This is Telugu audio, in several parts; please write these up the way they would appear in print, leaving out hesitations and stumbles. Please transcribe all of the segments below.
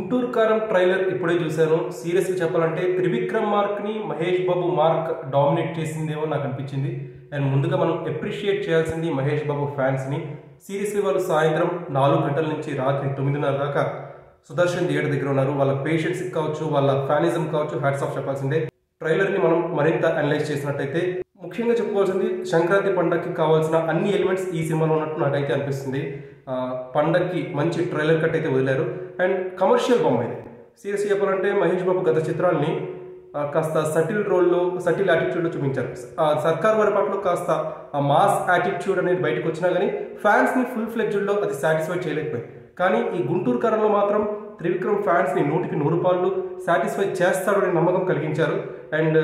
గుంటూరు కారం ట్రైలర్ ఇప్పుడే చూశాను. సీరియస్లీ చెప్పాలంటే త్రివిక్రమ్ మార్క్ని మహేష్ బాబు మార్క్ డామినేట్ చేసిందేమో నాకు అనిపించింది. అండ్ ముందుగా మనం అప్రిషియేట్ చేయాల్సింది మహేష్ బాబు ఫ్యాన్స్ని. సీరియస్లీ వాళ్ళు సాయంత్రం 4 గంటల నుంచి రాత్రి 9:30 దాకా సుదర్శన్ థియేటర్ దగ్గర ఉన్నారు. వాళ్ళ పేషెన్స్ కావచ్చు, వాళ్ళ ఫ్యానిజం కావచ్చు, హ్యాట్స్ ఆఫ్ చెప్పాల్సిందే. ట్రైలర్ని మనం మరింత అనలైజ్ చేసినట్టయితే ముఖ్యంగా చెప్పుకోవాల్సింది సంక్రాంతి పండగకి కావాల్సిన అన్ని ఎలిమెంట్స్ ఈ సినిమాలో ఉన్నట్టు నాకైతే అనిపిస్తుంది. పండగకి మంచి ట్రైలర్ కట్ అయితే వదిలారు. అండ్ కమర్షియల్ బొమ్మ ఇది. సీరియస్గా చెప్పాలంటే మహేష్ బాబు గత చిత్రాల్ని కాస్త సటిల్ రోల్లో, సటిల్ యాటిట్యూడ్లో చూపించారు. సర్కార్ వారి పట్ల కాస్త ఆ మాస్ యాటిట్యూడ్ అనేది బయటకు వచ్చినా కానీ ఫ్యాన్స్ని ఫుల్ ఫ్లెడ్జ్డ్లో అది సాటిస్ఫై చేయలేకపోయింది. కానీ ఈ గుంటూరు కారంలో మాత్రం త్రివిక్రమ్ ఫ్యాన్స్ని 100కి 100 రూపాయలు సాటిస్ఫై చేస్తాడనే నమ్మకం కలిగించారు. అండ్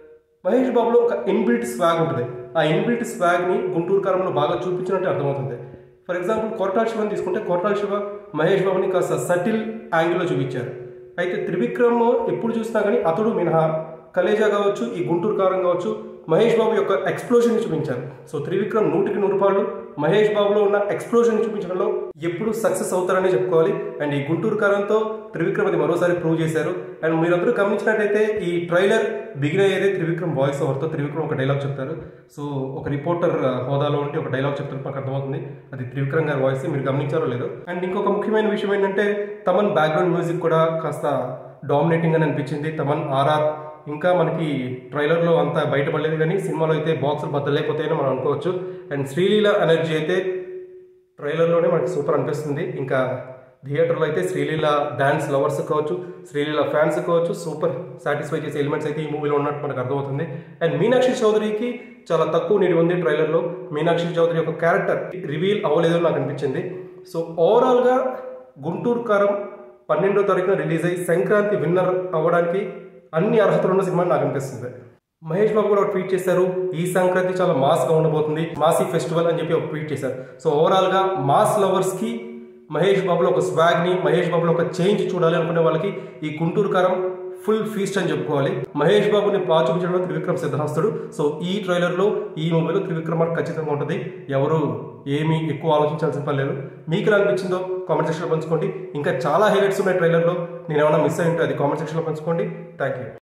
మహేష్ బాబులో ఒక ఇన్బిల్ట్ స్వాగ్ ఉంటుంది. ఆ ఇన్బిల్ట్ స్వాగ్ని గుంటూరు కారంలో బాగా చూపించినట్టు అర్థమవుతుంది. ఫర్ ఎగ్జాంపుల్ కొరటాల శివని తీసుకుంటే కొరటాల శివ మహేష్ బాబుని కాస్త సటిల్ యాంగిల్లో చూపించారు. అయితే త్రివిక్రమ్ ఎప్పుడు చూసినా కానీ అతడు మినహా కలేజా కావచ్చు, ఈ గుంటూరు కారం కావచ్చు, మహేష్ బాబు యొక్క ఎక్స్ప్లోజన్ని చూపించారు. సో త్రివిక్రమ్ 100కి 100 రూపాయలు మహేష్ బాబులో ఉన్న ఎక్స్ప్లోజన్ చూపించడంలో ఎప్పుడు సక్సెస్ అవుతారనే చెప్పుకోవాలి. అండ్ ఈ గుంటూరు కారంతో త్రివిక్రమ్ అది మరోసారి ప్రూవ్ చేశారు. అండ్ మీరందరూ గమనించినట్టయితే ఈ ట్రైలర్ బిగిన్ అయ్యేదే త్రివిక్రమ్ వాయిస్ ఓవర్తో. త్రివిక్రమ్ ఒక డైలాగ్ చెప్తారు. సో ఒక రిపోర్టర్ హోదాలో ఉంటే ఒక డైలాగ్ చెప్తారు, మాకు అర్థమవుతుంది అది త్రివిక్రమ్ గారి వాయిస్. మీరు గమనించారో లేదో. అండ్ ఇంకొక ముఖ్యమైన విషయం ఏంటంటే తమన్ బ్యాక్గ్రౌండ్ మ్యూజిక్ కూడా కాస్త డామినేటింగ్ అని అనిపించింది. తమన్ ఆర్ఆర్ ఇంకా మనకి ట్రైలర్లో అంతా బయటపడలేదు, కానీ సినిమాలో అయితే బాక్సులు బద్దలైపోతాయని మనం అనుకోవచ్చు. అండ్ శ్రీలీల ఎనర్జీ అయితే ట్రైలర్లోనే మనకి సూపర్ అనిపిస్తుంది. ఇంకా థియేటర్లో అయితే శ్రీలీల డాన్స్ లవర్స్ కావచ్చు, శ్రీలీల ఫ్యాన్స్ కావచ్చు, సూపర్ సాటిస్ఫై చేసే ఎలిమెంట్స్ అయితే ఈ మూవీలో ఉన్నట్టు మనకు అర్థమవుతుంది. అండ్ మీనాక్షి చౌదరికి చాలా తక్కువ నీడి ఉంది ట్రైలర్లో. మీనాక్షి చౌదరి యొక్క క్యారెక్టర్ రివీల్ అవ్వలేదో నాకు అనిపించింది. సో ఓవరాల్గా గుంటూరు కారం 12వ తారీఖున రిలీజ్ అయ్యి సంక్రాంతి విన్నర్ అవ్వడానికి అన్ని అర్హతలు ఉన్న సినిమా నాకు అనిపిస్తుంది. మహేష్ బాబు కూడా ఒక ట్వీట్ చేశారు, ఈ సంక్రాంతి చాలా మాస్గా ఉండబోతుంది, మాసీ ఫెస్టివల్ అని చెప్పి ఒక ట్వీట్ చేశారు. సో ఓవరాల్గా మాస్ లవర్స్కి మహేష్ బాబులో ఒక స్వాగ్ని, మహేష్ బాబులో ఒక చేంజ్ చూడాలి అనుకునే వాళ్ళకి ఈ గుంటూరు కారం ఫుల్ ఫీస్ట్ అని చెప్పుకోవాలి. మహేష్ బాబుని బాగా చూపించడంలో త్రివిక్రమ్ సిద్ధహస్తుడు. సో ఈ ట్రైలర్లో, ఈ మూవీలో త్రివిక్రమ్ మార్క్ ఖచ్చితంగా ఉంటుంది. ఎవరు ఏమీ ఎక్కువ ఆలోచించాల్సిన పని లేదు. మీకు ఎలా అనిపించిందో కామెంట్ సెక్షన్లో పంచుకోండి. ఇంకా చాలా హైలైట్స్ ఉన్నాయి ట్రైలర్లో. నేను ఏమైనా మిస్ అయ్యి ఉంటే అది కామెంట్ సెక్షన్లో పంచుకోండి. Thank you.